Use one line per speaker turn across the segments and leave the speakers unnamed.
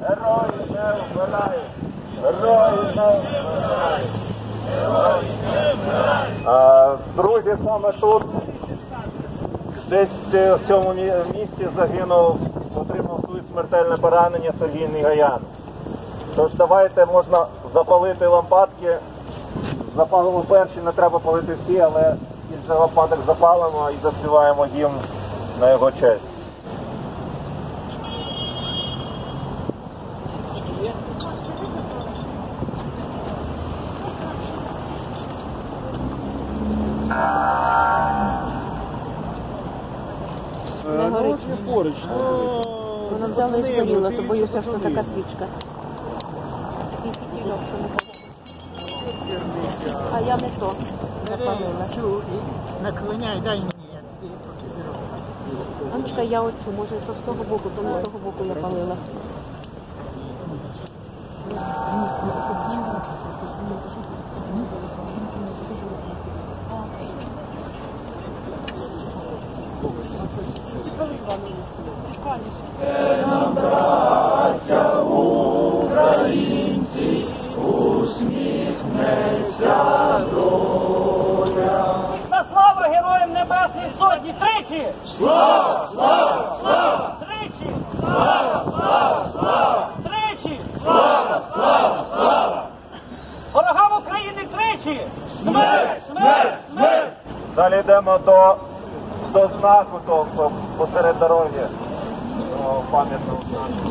Герої не вмирають! Герої не вмирають! Герої не вмирають! Друзі, саме тут, десь в цьому місці загинув, отримав своє смертельне поранення Сергій Негаян. Тож давайте, можна запалити лампадки. Запалимо перші, не треба палити всі, але кілька лампадок запалимо і заспіваємо гімн на його честь.
Не горить. Вона взяла і спалила, то боюся, що така свічка. І фітільок, що не так. А я не то запалила.
Наклоняй, дай мені, я тобі поки зроблю.
Анечка, я оцю, може, то з того боку, то не з того боку я палила.
Нам, браття українці, усміхнеться доля.
Вічна слава Героям Небесної Сотні! Тричі!
Слава, слава, слава!
Тричі!
Слава, слава, слава!
Тричі!
Слава, слава, слава!
Ворогам України тричі!
Смерть, смерть, смерть! Далі йдемо до знаку посеред дороги, пам'ятного знаку.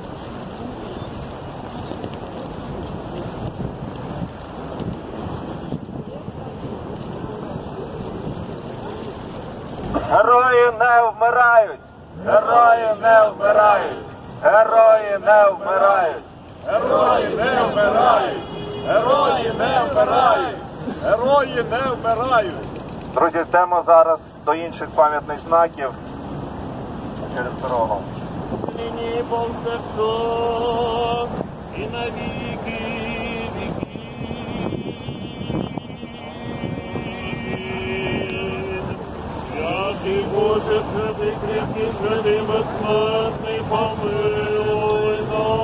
Герої не вмирають! Герої не вмирають! Герої не вмирають!
Герої не вмирають! Герої не вмирають! Герої не вмирають!
Друзі, йдемо зараз до інших пам'ятних знаків через дорогу.
Нині повсякчас і на віки віків. Святий Боже, святий кріпкий, святий безсмертний, помилуй нас.